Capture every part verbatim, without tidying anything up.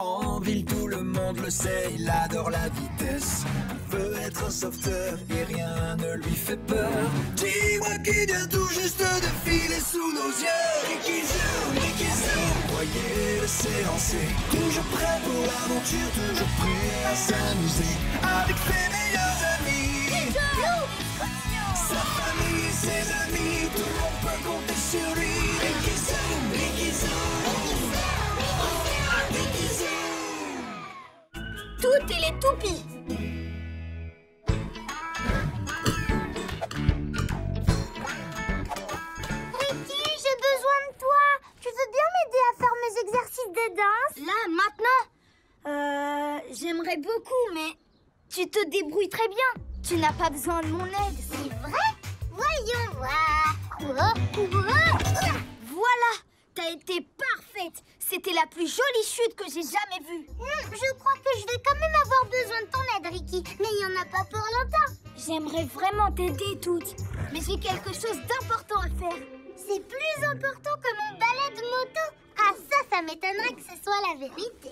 En ville, tout le monde le sait, il adore la vitesse. Il veut être un sauveteur et rien ne lui fait peur. Dis-moi qui vient tout juste de filer sous nos yeux. Ricky Zoo, Ricky Zoo, voyez-le s'élancer. Toujours prêt pour l'aventure, toujours prêt à s'amuser. Avec ses meilleurs amis, sa famille et ses amis, tout le monde peut compter sur lui. Ricky Zoo, Ricky Zoo, Ricky Zoo. Tout et les toupies. Ricky, j'ai besoin de toi. Tu veux bien m'aider à faire mes exercices de danse? Là, maintenant Euh... J'aimerais beaucoup, mais tu te débrouilles très bien. Tu n'as pas besoin de mon aide. C'est vrai? Voyons voir. Oh, oh, oh. Voilà, t'as été parfaite. C'était la plus jolie chute que j'ai jamais vue. Hmm, je crois que je vais quand même avoir besoin de ton aide, Ricky. Mais il n'y en a pas pour longtemps. J'aimerais vraiment t'aider toutes, mais j'ai quelque chose d'important à faire. C'est plus important que mon balai de moto. Ah, ça, ça m'étonnerait que ce soit la vérité.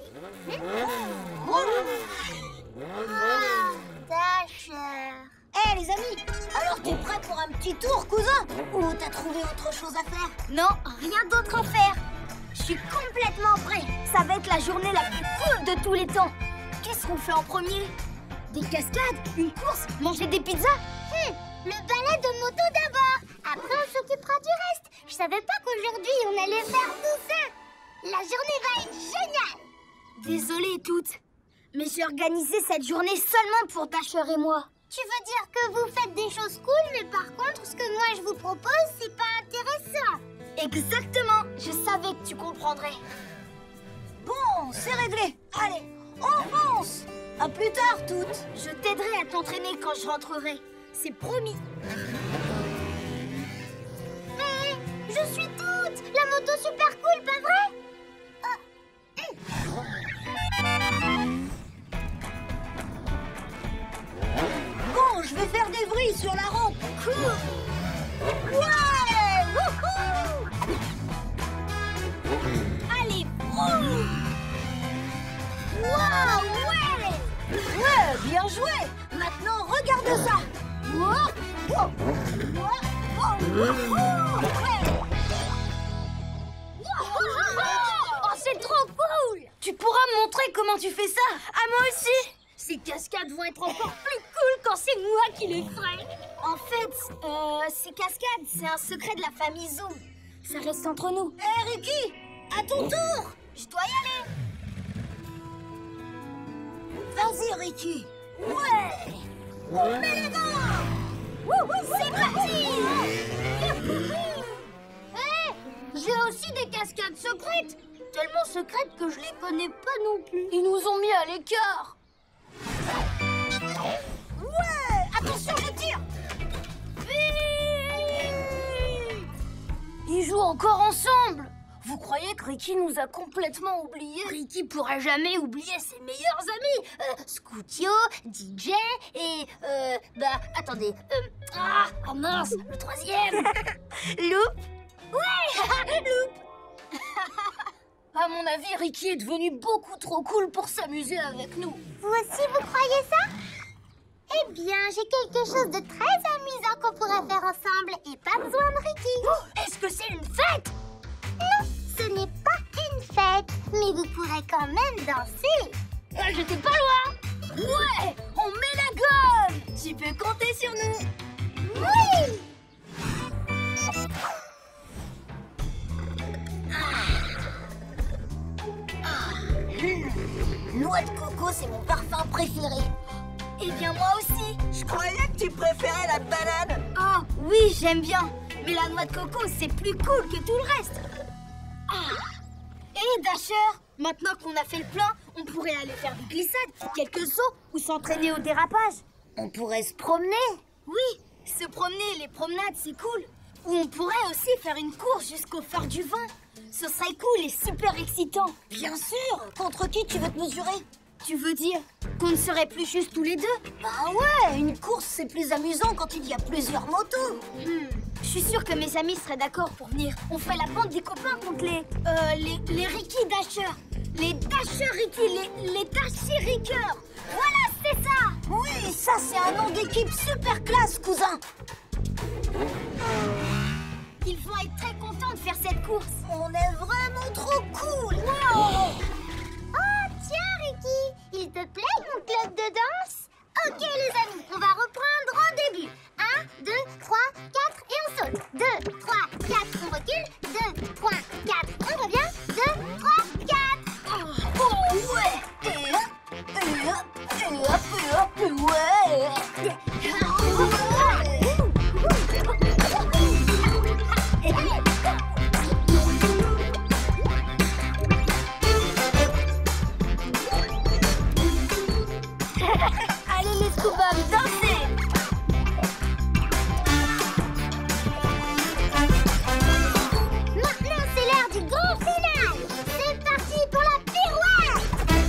Ah, Dasher. Hé, les amis, alors t'es prêt pour un petit tour, cousin? Ou t'as trouvé autre chose à faire? Non, rien d'autre à faire. Je suis complètement prêt. Ça va être la journée la plus cool de tous les temps. Qu'est-ce qu'on fait en premier? Des cascades? Une course? Manger des pizzas? Hmm, le balai de moto d'abord. Après, on s'occupera du reste. Je savais pas qu'aujourd'hui, on allait faire tout ça. La journée va être géniale. Désolée, toutes, mais j'ai organisé cette journée seulement pour Dasher et moi. Tu veux dire que vous faites des choses cool, mais par contre, ce que moi je vous propose, c'est pas intéressant. Exactement, je savais que tu comprendrais. Bon, c'est réglé. Allez, on fonce. À plus tard, toutes. Je t'aiderai à t'entraîner quand je rentrerai. C'est promis. Mais je suis toute. La moto super cool, pas vrai? Bon, je vais faire des vrilles sur la rampe. Cool. Ouais. Wouhou. Allez, vroom. Waouh, ouais. Ouais, bien joué. Maintenant, regarde ça. Wow. Wow. Wow. Wouhou. Ouais. Oh, c'est trop cool. Tu pourras me montrer comment tu fais ça? À moi aussi. Ces cascades vont être encore plus cool quand c'est moi qui les ferai. En fait, euh, ces cascades, c'est un secret de la famille Zoom. Ça reste entre nous. Hé, hey, Ricky, à ton tour. Je dois y aller. Vas-y, Ricky. Ouais. On met les gants. C'est parti. Hé, j'ai aussi des cascades secrètes. Tellement secrètes que je les connais pas non plus. Ils nous ont mis à l'écart. Ouais. Attention, je tire. Ils jouent encore ensemble. Vous croyez que Ricky nous a complètement oubliés? Ricky pourra jamais oublier ses meilleurs amis. Euh, Scootio, D J et... Euh, bah, attendez. Euh, ah, oh mince, le troisième. Loop. Ouais, Loop. À mon avis, Ricky est devenu beaucoup trop cool pour s'amuser avec nous. Vous aussi, vous croyez ça? Eh bien, j'ai quelque chose de très amusant qu'on pourra faire ensemble et pas besoin de Ricky. Oh, est-ce que c'est une fête? Non, ce n'est pas une fête, mais vous pourrez quand même danser. Ah, j'étais pas loin. Ouais, on met la gomme. Tu peux compter sur nous. Oui. Noix de coco, c'est mon parfum préféré. Eh bien, moi aussi. Je croyais que tu préférais la banane. Oh, oui, j'aime bien. Mais la noix de coco, c'est plus cool que tout le reste. Ah. Et Dasher, maintenant qu'on a fait le plein, on pourrait aller faire des glissades, quelques sauts ou s'entraîner au dérapage. On pourrait se promener. Oui, se promener, les promenades, c'est cool. Ou on pourrait aussi faire une course jusqu'au phare du vent. Ce serait cool et super excitant. Bien sûr. Contre qui tu veux te mesurer? Tu veux dire qu'on ne serait plus juste tous les deux? Bah ouais, une course c'est plus amusant quand il y a plusieurs motos. Hmm, je suis sûre que mes amis seraient d'accord pour venir. On ferait la bande des copains contre les... Euh, les, les Ricky Dasher. Les Dashers, Ricky, les, les Dasherickers. Voilà, c'est ça. Oui, ça c'est un nom d'équipe super classe, cousin. Ils vont être très contents de faire cette course. On est vraiment trop cool. Wow. Oh, tiens, Ricky, il te plaît mon club de danse? Ok, les amis, on va reprendre au début. un, deux, trois, quatre et on saute. deux, trois, quatre, on recule. deux, trois, quatre, on revient. deux, trois, quatre. Oh, oh ouais. Et hop, et hop, et hop, et hop, et ouais. Allez les Scoobums, dansez. Maintenant, c'est l'heure du grand final. C'est parti pour la pirouette.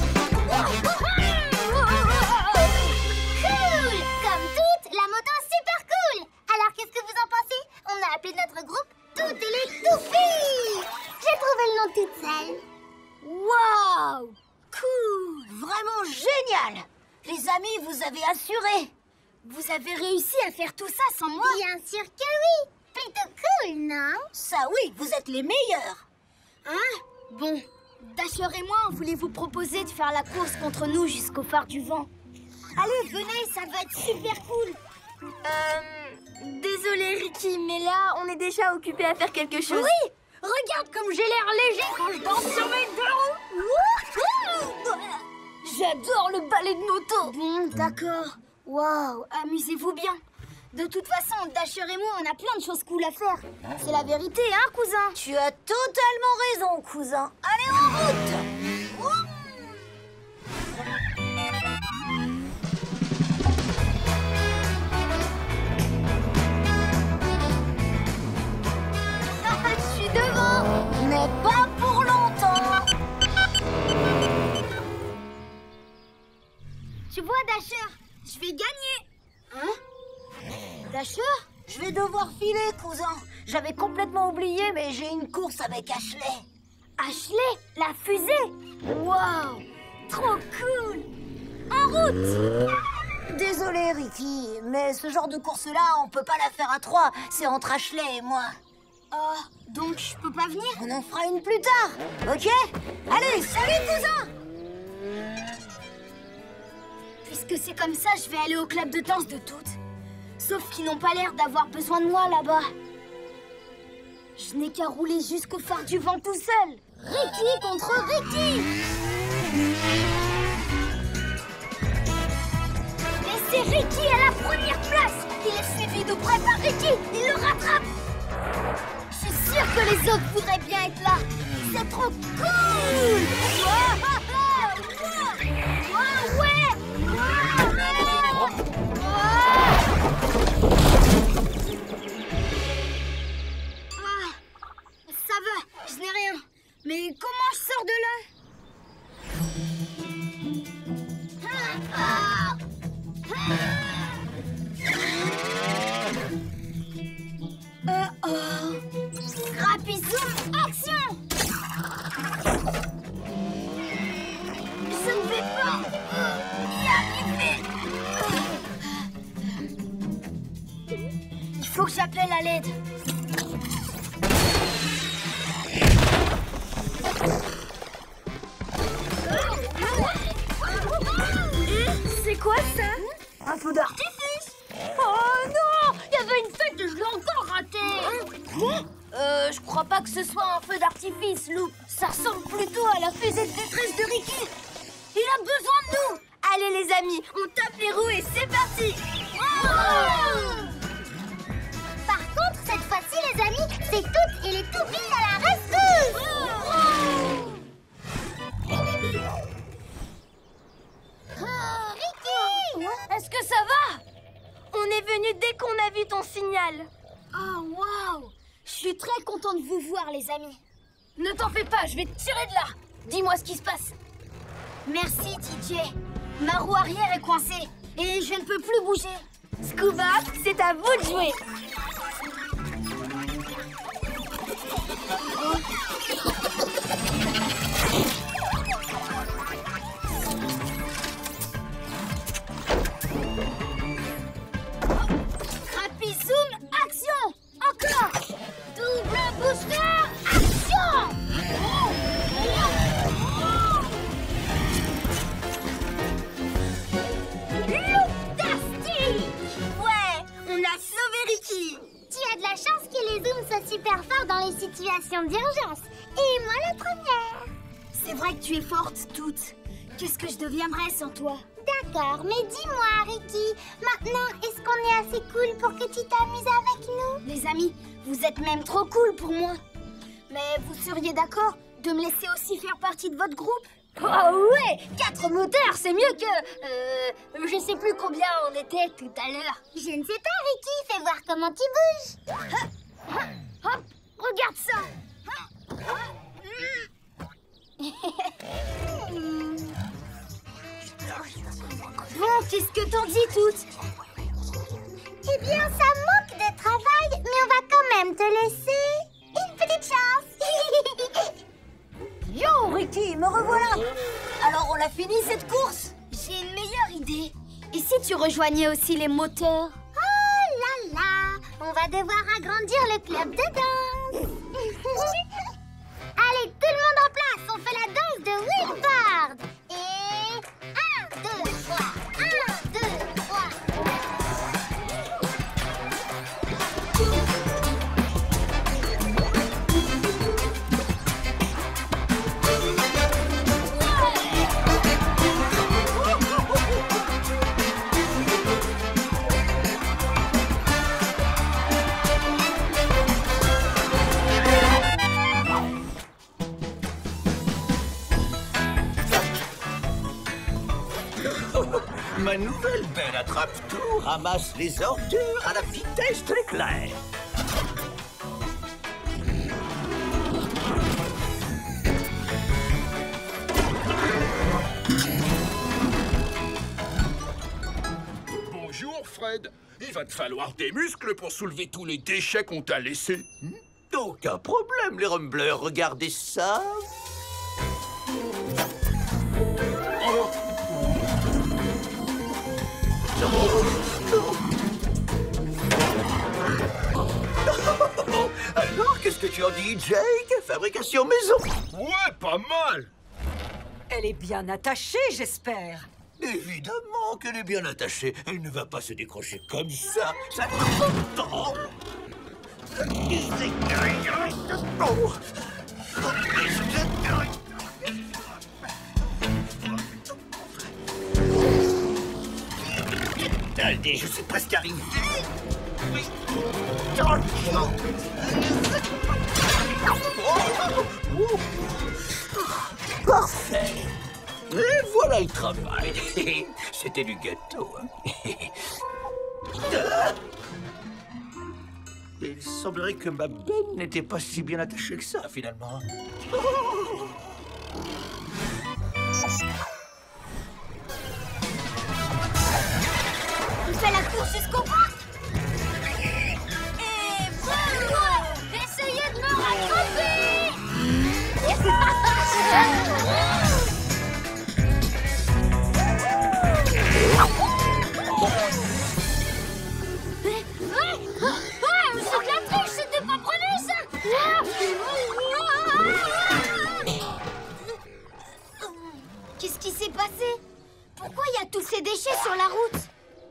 Cool. Comme toutes, la moto super cool. Alors, qu'est-ce que vous en pensez? On a appelé notre groupe Toutes et les Toupies. J'ai trouvé le nom toute seule. Waouh, cool, vraiment génial. Les amis, vous avez assuré. Vous avez réussi à faire tout ça sans moi? Bien sûr que oui. Plutôt cool, non? Ça oui, vous êtes les meilleurs. Hein? Bon, Dasher et moi, on voulait vous proposer de faire la course contre nous jusqu'au phare du vent. Allez, venez, ça va être super cool. Euh... Désolé, Ricky, mais là, on est déjà occupé à faire quelque chose. Oui! Regarde comme j'ai l'air léger quand je danse sur mes deux roues. J'adore le ballet de moto. Bon, d'accord. Waouh, amusez-vous bien. De toute façon, Dasher et moi, on a plein de choses cool à faire. C'est la vérité, hein, cousin? Tu as totalement raison, cousin. Allez, en route. Ouh. Je suis devant. Mais pas pour longtemps. Tu vois, Dasher, je vais gagner. Hein? Dasher? Je vais devoir filer, cousin. J'avais complètement oublié, mais j'ai une course avec Ashley. Ashley, la fusée? Waouh, trop cool. En route. Désolé, Ricky, mais ce genre de course-là, on peut pas la faire à trois. C'est entre Ashley et moi. Oh, donc je peux pas venir? On en fera une plus tard, ok? Allez, salut, cousin! Puisque c'est comme ça, je vais aller au club de danse de toutes. Sauf qu'ils n'ont pas l'air d'avoir besoin de moi là-bas. Je n'ai qu'à rouler jusqu'au phare du vent tout seul. Ricky contre Ricky! Et c'est Ricky à la première place! Il est suivi de près par Ricky! Il le rattrape! Je suis sûre que les autres voudraient bien être là! C'est trop cool! Wow, wow, ouais! Ah, ça va, je n'ai rien. Mais comment je sors de là? Ah, ah, ah. Oh, oh. Rapizoom, action! Je ne vais pas y arriver. Il faut que j'appelle à l'aide. C'est quoi ça? Un feu d'artifice. Oh non! Il y avait une fête et je l'ai encore raté. Euh, je crois pas que ce soit un feu d'artifice, Lou. Ça ressemble plutôt à la fusée de détresse de Ricky. Il a besoin de nous. Allez les amis, on tape les roues et c'est parti. Oh! Par contre, cette fois-ci, les amis, c'est Toutes et les Toupies à la rescousse. Oh, Ricky! Est-ce que ça va? On est venu dès qu'on a vu ton signal. Oh, waouh! Je suis très content de vous voir, les amis. Ne t'en fais pas, je vais te tirer de là. Dis-moi ce qui se passe. Merci, D J. Ma roue arrière est coincée et je ne peux plus bouger. Scuba, c'est à vous de jouer. situation d'urgence. Et moi la première. C'est vrai que tu es forte, toute. Qu'est-ce que je deviendrais sans toi? D'accord, mais dis-moi, Ricky, maintenant, est-ce qu'on est assez cool pour que tu t'amuses avec nous? Les amis, vous êtes même trop cool pour moi. Mais vous seriez d'accord de me laisser aussi faire partie de votre groupe? Oh ouais, quatre moteurs, c'est mieux que... Euh, je sais plus combien on était tout à l'heure. Je ne sais pas, Ricky, fais voir comment tu bouges. Hop, hop, hop, regarde ça. Bon, qu'est-ce que t'en dis, toute? Eh bien, ça manque de travail, mais on va quand même te laisser une petite chance. Yo, Ricky, me revoilà. Alors, on l'a fini, cette course? J'ai une meilleure idée. Et si tu rejoignais aussi les moteurs? Oh là là, on va devoir agrandir le club de danse. Allez, tout le monde en place, on fait la danse de Wilford. Et un, deux, trois, un, deux, trois. Ma nouvelle belle attrape-tout ramasse les ordures à la vitesse de l'éclair. Bonjour, Fred. Il va te falloir des muscles pour soulever tous les déchets qu'on t'a laissés. Hmm? Aucun problème, les rumbleurs. Regardez ça. Oh. Alors, qu'est-ce que tu en dis, Jake? Fabrication maison. Ouais, pas mal. Elle est bien attachée, j'espère. Évidemment qu'elle est bien attachée. Elle ne va pas se décrocher comme ça. Ça prend trop de temps. Allez, je suis presque arrivé. Parfait. Et voilà le travail. C'était du gâteau. Hein. Il semblerait que ma benne n'était pas si bien attachée que ça, finalement. On fait la course jusqu'au bout. Et voilà! Essayez de me rattraper. C'est de la triche, c'était pas prévu, ça. Qu'est-ce qui s'est passé? Pourquoi il y a tous ces déchets sur la route?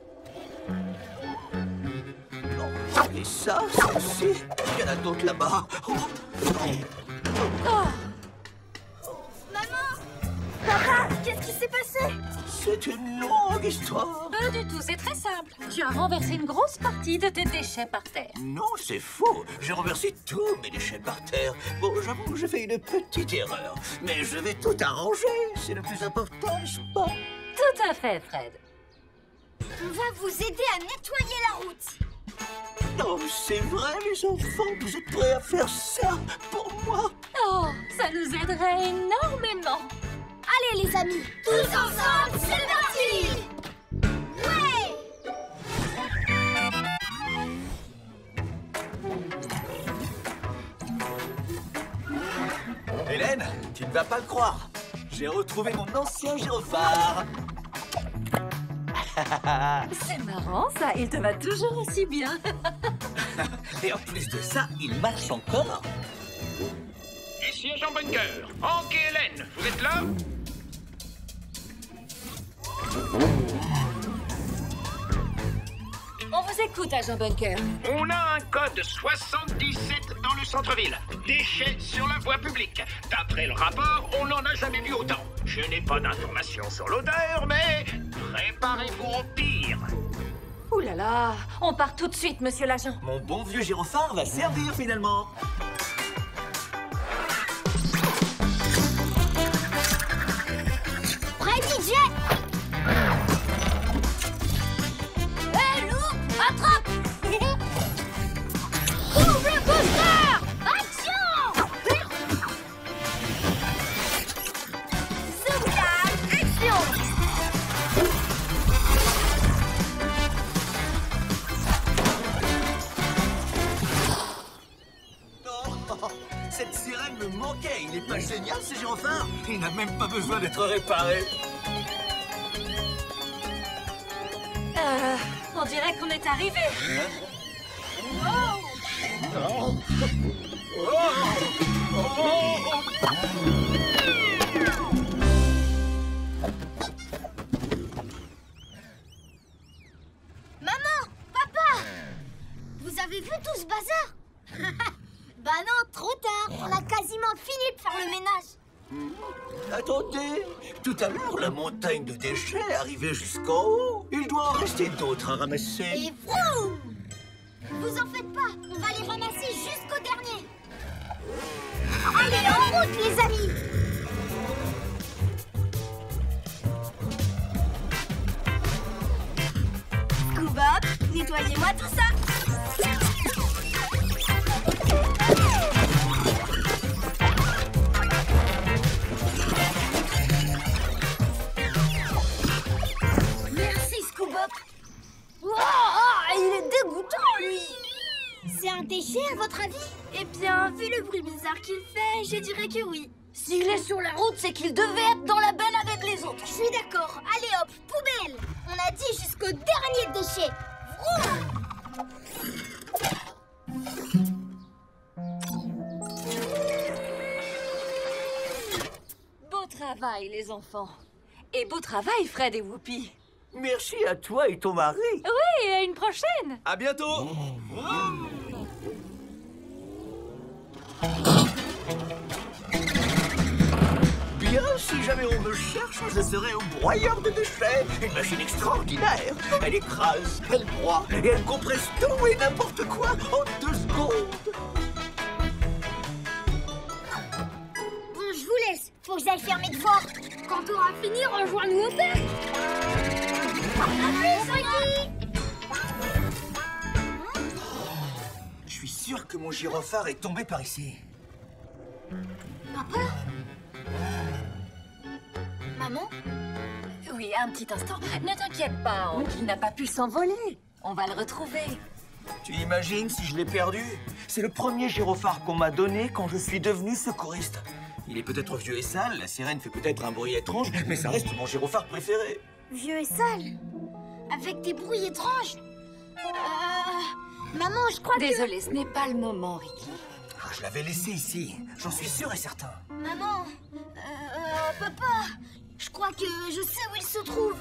Et ça, ça aussi, il y en a d'autres là-bas. Oh. Oh. Maman! Papa, qu'est-ce qui s'est passé? C'est une longue histoire. Pas du tout, c'est très simple. Tu as renversé une grosse partie de tes déchets par terre. Non, c'est faux. J'ai renversé tous mes déchets par terre. Bon, j'avoue, j'ai fait une petite erreur. Mais je vais tout arranger. C'est le plus important, n'est-ce pas? Tout à fait, Fred. On va vous aider à nettoyer la route. Non, c'est vrai, les enfants, vous êtes prêts à faire ça pour moi? Oh, ça nous aiderait énormément. Allez, les amis, tous ensemble, c'est parti! Ouais! Hélène, tu ne vas pas le croire. J'ai retrouvé mon ancien gyrophare. C'est marrant, ça. Il te va toujours aussi bien. Et en plus de ça, il marche encore. Ici Agent Bunker. Hank et Hélène, vous êtes là? On vous écoute, Agent Bunker. On a un code soixante-dix-sept dans le centre-ville. Déchets sur la voie publique. D'après le rapport, on n'en a jamais vu autant. Je n'ai pas d'informations sur l'odeur, mais préparez-vous au pire. Ouh là là, on part tout de suite, monsieur l'agent. Mon bon vieux gyrophare va servir finalement. Prêt, D J? Hé, loup, attrape! Ouvre le booster! Action! Sauvegarde, action! Oh, cette sirène me manquait. Il est pas génial ce gyrophare? Il n'a même pas besoin d'être réparé. Euh, on dirait qu'on est arrivé. Maman, papa, vous avez vu tout ce bazar? Bah non, trop tard. On a quasiment fini de faire le ménage. Attendez, tout à l'heure, la montagne de déchets arrivait jusqu'en haut. Il doit en rester d'autres à ramasser. Et vroom! Vous en faites pas, on va les ramasser jusqu'au dernier. Allez, en route, les amis! Scoobop, nettoyez-moi tout ça! Merci, Scoobop! Oh, oh, il est dégoûtant, lui! C'est un déchet, à votre avis? Eh bien, vu le bruit bizarre qu'il fait, je dirais que oui. S'il est sur la route, c'est qu'il devait être dans la benne avec les autres. Je suis d'accord. Allez hop, poubelle! On a dit jusqu'au dernier déchet. Vroom! Beau travail, les enfants. Et beau travail, Fred et Whoopi. Merci à toi et ton mari. Oui, et à une prochaine. À bientôt. Bien, si jamais on me cherche, je serai au broyeur de déchets. Une machine extraordinaire. Elle écrase, elle broie et elle compresse tout et n'importe quoi en deux secondes. Bon, je vous laisse. Faut que j'aille faire mes devoirs. Quand on aura fini, rejoins-nous au père. À plus, Ricky! Je suis sûr que mon gyrophare est tombé par ici. Papa? Maman? Oui, un petit instant. Ne t'inquiète pas, Hank, il n'a pas pu s'envoler. On va le retrouver. Tu imagines si je l'ai perdu? C'est le premier gyrophare qu'on m'a donné quand je suis devenu secouriste. Il est peut-être vieux et sale, la sirène fait peut-être un bruit étrange, mais ça reste mon gyrophare préféré. Vieux et sale? Avec des bruits étranges? Euh... Maman, je crois que... Désolée, ce n'est pas le moment, Ricky. Ah, je l'avais laissé ici, j'en suis sûr et certain. Maman, euh, papa, je crois que je sais où il se trouve.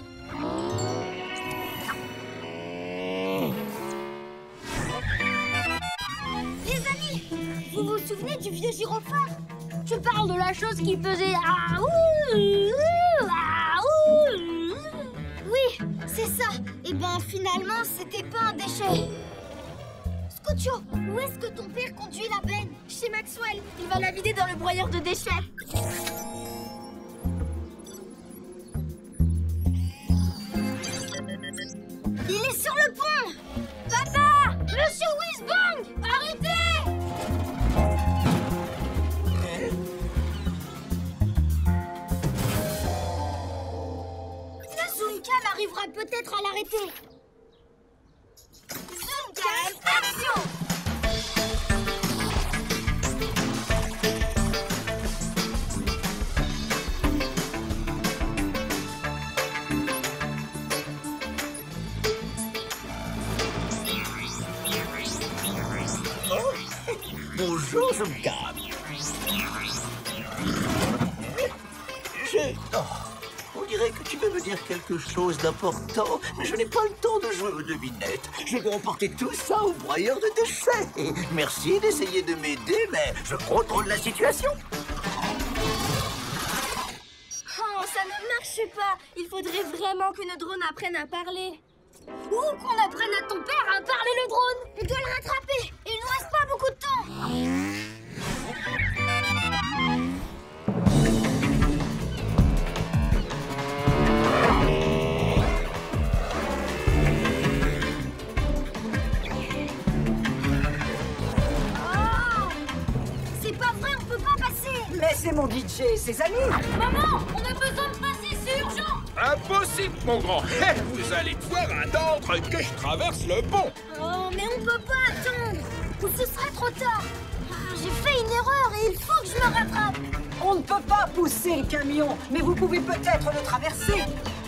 Les amis, vous vous souvenez du vieux gyrophare? Tu parles de la chose qui faisait ah ouh, ouh, ah ouh. Oui, c'est ça. Et ben finalement, c'était pas un déchet. Scootio, où est-ce que ton père conduit la benne? Chez Maxwell, il va la vider dans le broyeur de déchets. Il est sur le pont. Papa! Monsieur Whizbang! Arrêtez! Le Zoomcam arrivera peut-être à l'arrêter. Zoomcam, action! Bonjour, Zoomcam. Je... Oh, On dirait que tu veux me dire quelque chose d'important, mais je n'ai pas le temps de jouer aux devinettes. Je vais emporter tout ça au broyeur de déchets. Merci d'essayer de m'aider, mais je contrôle la situation. Oh, ça ne marche pas. Il faudrait vraiment que notre drone apprenne à parler. Ou qu'on apprenne à ton père à parler le drone. On doit le rattraper. Il ne nous reste pas beaucoup de temps. C'est mon D J et ses amis. Maman, on a besoin de passer, c'est urgent. Impossible, mon grand. Vous allez devoir attendre que je traverse le pont. Oh, mais on peut pas attendre. Ou ce sera trop tard. J'ai fait une erreur et il faut que je me rattrape. On ne peut pas pousser le camion, mais vous pouvez peut-être le traverser.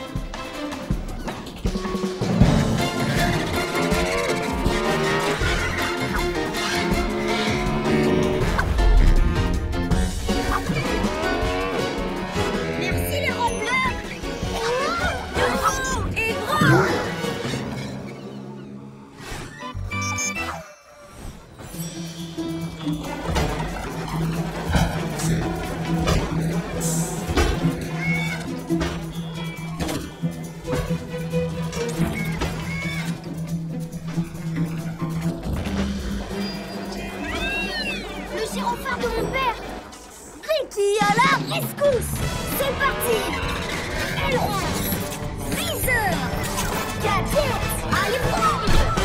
C'est parti. Aileron, viseur, gadget, allez prendre.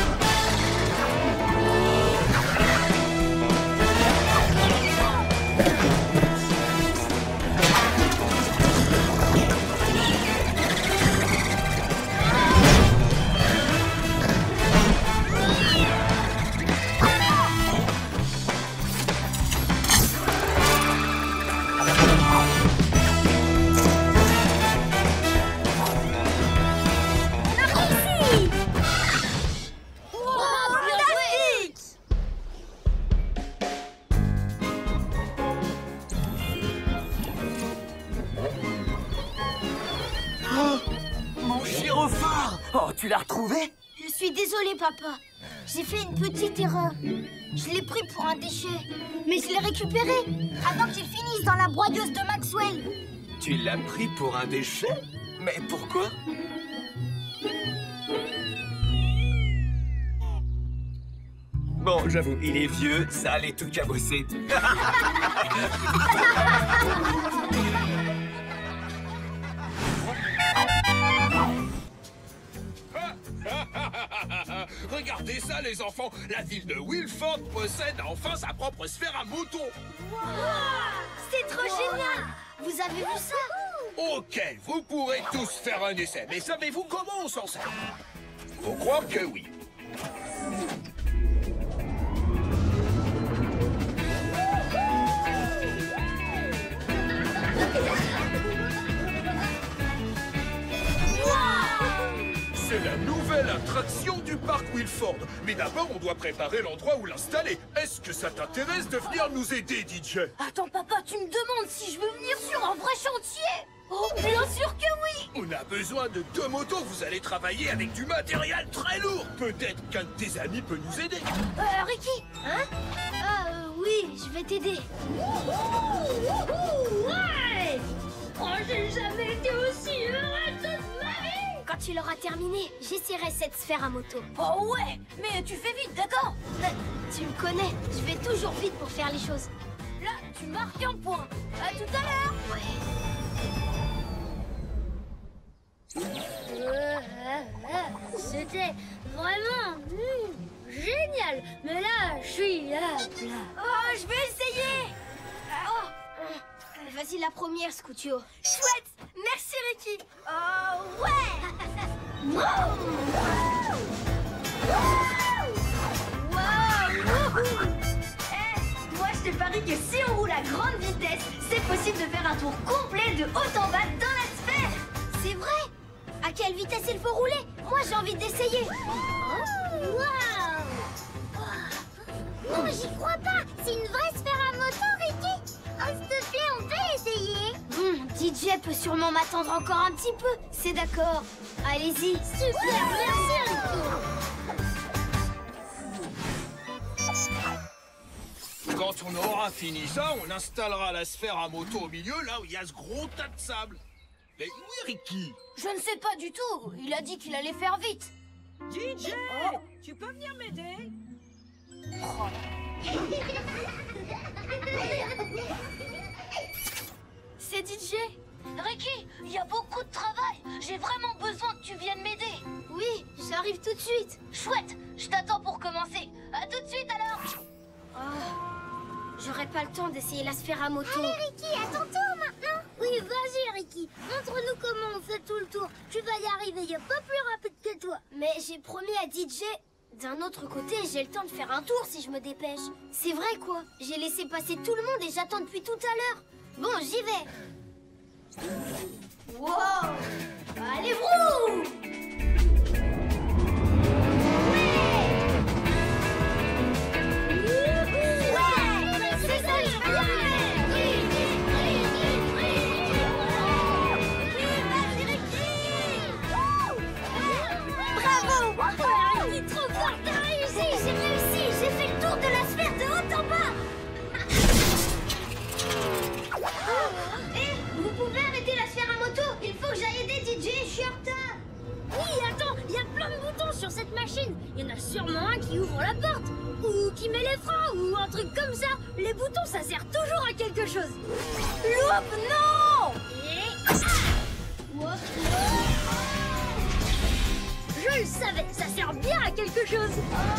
Oh, tu l'as retrouvé? Je suis désolée, papa. J'ai fait une petite erreur. Je l'ai pris pour un déchet. Mais je l'ai récupéré avant qu'il finisse dans la broyeuse de Maxwell. Tu l'as pris pour un déchet? Mais pourquoi? Bon, j'avoue, il est vieux, sale et tout cabossé. Regardez ça, les enfants. La ville de Wilford possède enfin sa propre sphère à moto. Wow, c'est trop génial. Vous avez vu ça? Ok, vous pourrez tous faire un essai. Mais savez-vous comment on s'en sert? Faut croire que oui. C'est la nouvelle attraction du parc Wilford. Mais d'abord, on doit préparer l'endroit où l'installer. Est-ce que ça t'intéresse de venir nous aider, D J? Attends, papa, tu me demandes si je veux venir sur un vrai chantier? Oh, bien sûr que oui. On a besoin de deux motos. Vous allez travailler avec du matériel très lourd. Peut-être qu'un de tes amis peut nous aider. Euh, Ricky? Hein? Ah, euh, oui, je vais t'aider. Ouais! Oh, j'ai jamais été aussi heureux toute ma vie! Quand tu l'auras terminé, j'essaierai cette sphère à moto. Oh ouais, mais tu fais vite, d'accord? euh, Tu me connais, je vais toujours vite pour faire les choses. Là, tu marques un point. À tout à l'heure. Ouais. Euh, euh, euh, C'était vraiment mm, génial. Mais là, je suis à plat. Oh, je vais essayer. Oh, euh, vas-y, la première, Scootio. Chouette. Merci, Ricky. Oh, ouais. Wow. Wow. Eh, moi, je te parie que si on roule à grande vitesse, c'est possible de faire un tour complet de haut en bas dans la sphère. C'est vrai. À quelle vitesse il faut rouler? Moi, j'ai envie d'essayer. Waouh! Non, j'y crois pas. C'est une vraie sphère à moto, Ricky. Oh, s'il te plaît, on peut essayer. Hum, D J peut sûrement m'attendre encore un petit peu. C'est d'accord. Allez-y. Super, merci Ricky. Quand on aura fini ça, on installera la sphère à moto au milieu, là où il y a ce gros tas de sable. Mais où est Ricky? Je ne sais pas du tout. Il a dit qu'il allait faire vite. D J, Oh. tu peux venir m'aider? C'est D J. Ricky, il y a beaucoup de travail. J'ai vraiment besoin que tu viennes m'aider. Oui, j'arrive tout de suite. Chouette, je t'attends pour commencer. À tout de suite alors. Oh, j'aurais pas le temps d'essayer la sphère à moto. Allez Ricky, à ton tour maintenant. Oui, vas-y Ricky, montre-nous comment on fait tout le tour. Tu vas y arriver, y a pas plus rapide que toi. Mais j'ai promis à D J... D'un autre côté, j'ai le temps de faire un tour si je me dépêche. C'est vrai quoi. J'ai laissé passer tout le monde et j'attends depuis tout à l'heure. Bon, j'y vais. Wow! Allez, vroom! C'est ça, je veux Bravo! Ricky, trop fort, t'as réussi! J'ai réussi! J'ai fait le tour de la sphère de haut en bas! Eh, vous pouvez arrêter la sphère à moto? Il faut que j'aille aider D J, je suis en retard. Oui, attends, il y a plein de boutons sur cette machine. Il y en a sûrement un qui ouvre la porte, ou qui met les freins, ou un truc comme ça. Les boutons, ça sert toujours à quelque chose. Loupe, non! Et... Ah! Je le savais, ça sert bien à quelque chose.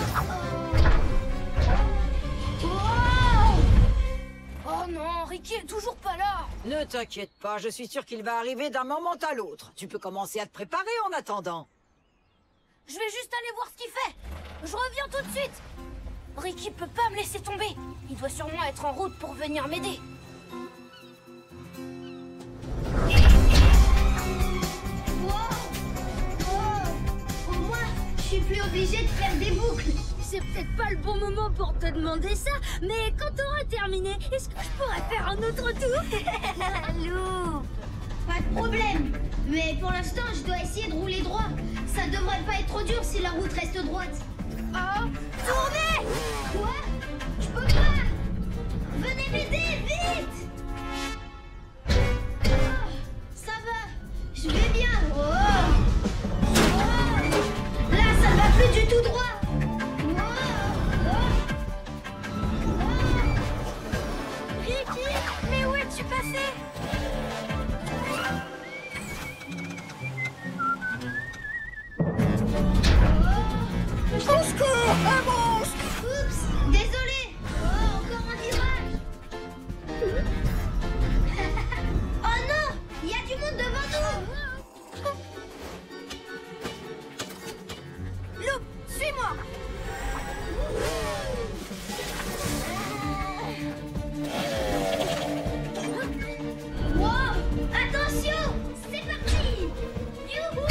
Oh non, Ricky est toujours pas là. Ne t'inquiète pas, je suis sûre qu'il va arriver d'un moment à l'autre. Tu peux commencer à te préparer en attendant. Je vais juste aller voir ce qu'il fait. Je reviens tout de suite. Ricky peut pas me laisser tomber. Il doit sûrement être en route pour venir m'aider. Au moins, je suis plus obligée de faire des boucles. C'est peut-être pas le bon moment pour te demander ça, mais quand t'auras terminé, est-ce que je pourrais faire un autre tour? Lou, pas de problème. Mais pour l'instant, je dois essayer de rouler droit. Ça devrait pas être trop dur si la route reste droite. Oh, tournez! Quoi? Je peux pas. Venez m'aider, vite. Oh, ça va. Je vais bien. Oh. Oh. Là, ça va plus du tout droit. Ricky, mais où es-tu passé? Au secours, un monstre! Oups, désolé. Oh, encore un virage. Oh non, il y a du monde devant nous. Loup, suis-moi! Wow, attention, c'est parti. Youhou!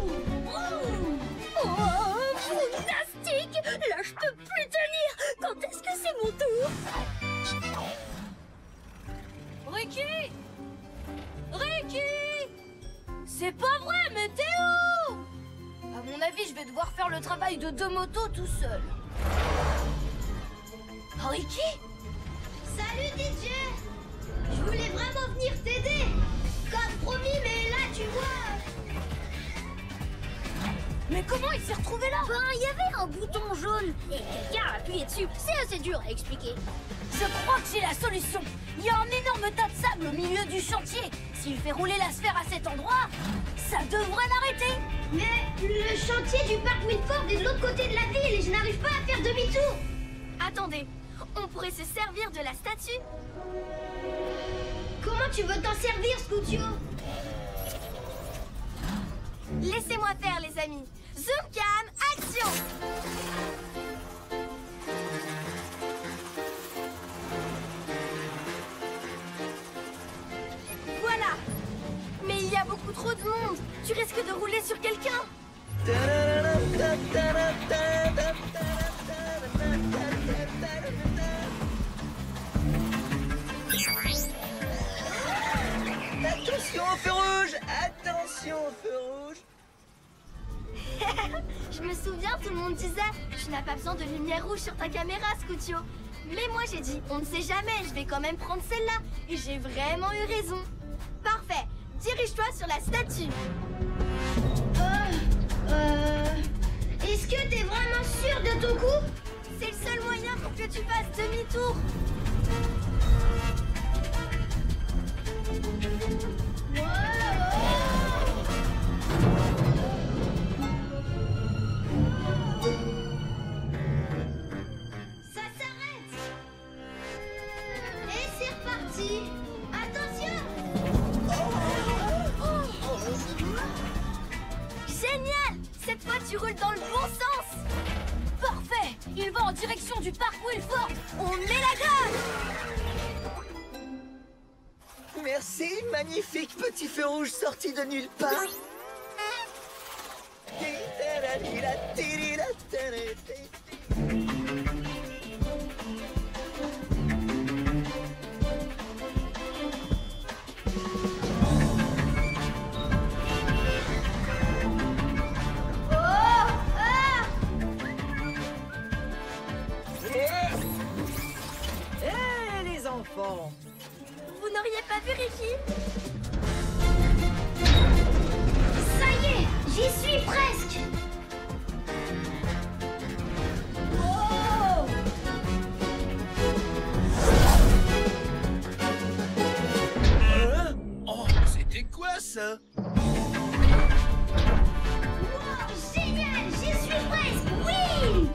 Oh, fantastique! Là, je peux plus tenir! Quand est-ce que c'est mon tour? Ricky! Ricky! C'est pas vrai, mais t'es où? À mon avis, je vais devoir faire le travail de deux motos tout seul. Ricky? Salut D J. Je voulais vraiment venir t'aider. Comme promis, mais là, tu vois... Mais comment il s'est retrouvé là? Ben, il y avait un bouton jaune et quelqu'un a appuyé dessus. C'est assez dur à expliquer. Je crois que j'ai la solution. Il y a un énorme tas de sable au milieu du chantier. S'il fait rouler la sphère à cet endroit, ça devrait l'arrêter. Mais le chantier du parc Wilford est de l'autre côté de la ville et je n'arrive pas à faire demi-tour. Attendez, on pourrait se servir de la statue. Comment tu veux t'en servir, Scootio? Laissez-moi faire, les amis. Zoom cam, action! Voilà. Mais il y a beaucoup trop de monde. Tu risques de rouler sur quelqu'un. Attention, feu rouge! Attention au feu rouge! Je me souviens, tout le monde disait tu n'as pas besoin de lumière rouge sur ta caméra, Scootio. Mais moi j'ai dit on ne sait jamais, je vais quand même prendre celle-là. Et j'ai vraiment eu raison. Parfait, dirige-toi sur la statue. Euh... euh Est-ce que t'es vraiment sûr de ton coup? C'est le seul moyen pour que tu fasses demi-tour. Ça s'arrête. Et c'est reparti. Attention. Génial. Cette fois tu roules dans le bon sens. Parfait. Il va en direction du parc Wilford. On met la grave. Merci, magnifique petit feu rouge sorti de nulle part. Hé, les enfants! Vous n'auriez pas vu Ricky? Ça y est, j'y suis presque. Oh! Hein? Oh, c'était quoi ça? Wow, génial, j'y suis presque. Oui!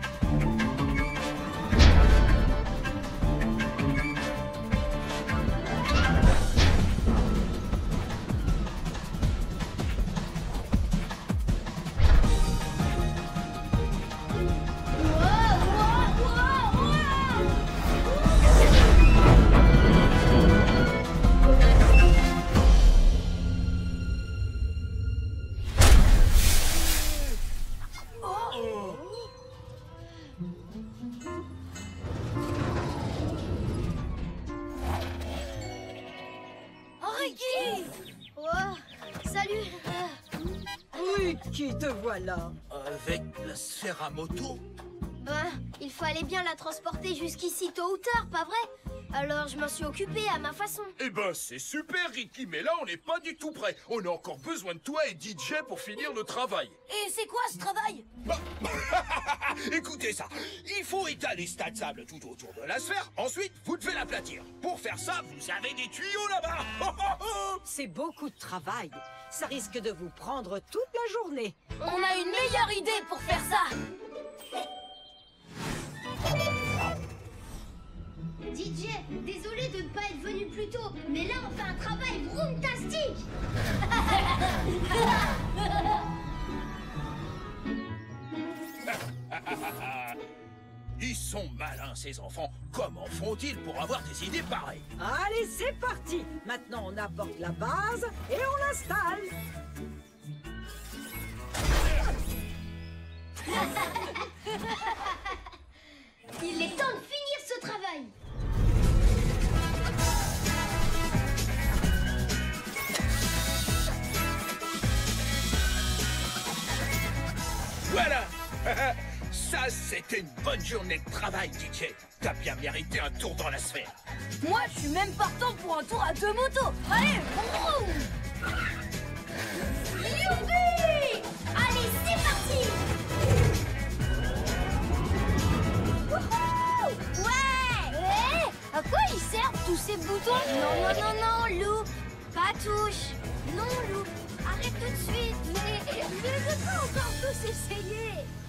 Ricky! Oh, salut! Oui, qui te voilà? Avec la sphère à moto? Bah, il fallait bien la transporter jusqu'ici tôt ou tard, pas vrai? Alors je m'en suis occupée à ma façon. Eh ben, c'est super, Ricky, mais là, on n'est pas du tout prêt. On a encore besoin de toi et D J pour finir le travail. Et c'est quoi ce travail? Bah, écoutez ça, il faut étaler ce tas de sable tout autour de la sphère, ensuite vous devez l'aplatir. Pour faire ça, vous avez des tuyaux là-bas. C'est beaucoup de travail. Ça risque de vous prendre toute la journée. On a une meilleure idée pour faire ça. D J, désolé de ne pas être venu plus tôt, mais là on fait un travail vroomtastique. Ils sont malins, ces enfants. Comment font-ils pour avoir des idées pareilles? Allez, c'est parti. Maintenant, on apporte la base et on l'installe. Il est temps de finir ce travail. Voilà. Ça, c'était une bonne journée de travail, D J. T'as bien mérité un tour dans la sphère. Moi, je suis même partant pour un tour à deux motos. Allez, vroom! Youpi! Allez, c'est parti! Wouhou! Ouais! Eh, à quoi ils servent tous ces boutons? Non, non, non, non, Lou! Pas touche! Non, Lou! Arrête tout de suite! Mais je ne veux pas encore tous essayer!